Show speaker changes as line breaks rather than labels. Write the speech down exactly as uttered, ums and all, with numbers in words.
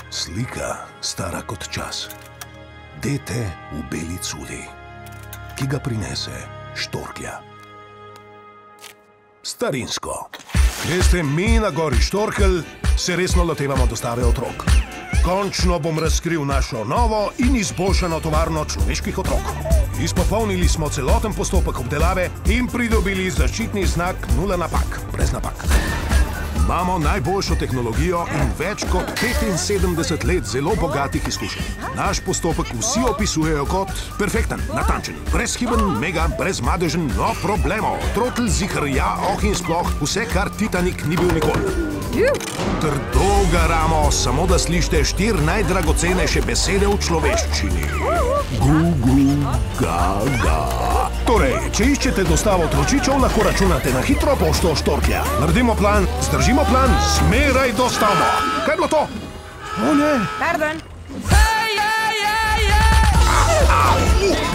Slika, stara kot čas. Dete v beli culi, ki ga prinese Štorklja. Starinsko. Veste, mi na gori Štorkelj se resno lotevamo dostave otrok. Končno bom razkril našo novo in izboljšano tovarno človeških otrok. Izpopolnili smo celoten postopek obdelave in pridobili zaščitni znak nula napak, brez napak. Imamo najboljšo tehnologijo in več kot petinsedemdeset let zelo bogatih izkušenj. Naš postopek vsi opisujejo kot perfekten, natančen, brezhiben, mega, brezmadežen, no problemov. Trotl, zihr, ja, oh in sploh, vse, kar Titanik ni bil nikoli. Trdo garamo, samo da slište štir najdragocenejše besede v človeščini. Gu, gu, ga, ga. Torej, če iščete dostavo otročičev, lahko računate na hitro pošto Štorklja. Naredimo plan, zdržimo plan, zmeraj dostavimo. Kaj je bilo to? O ne!
Pardon.
Au, au.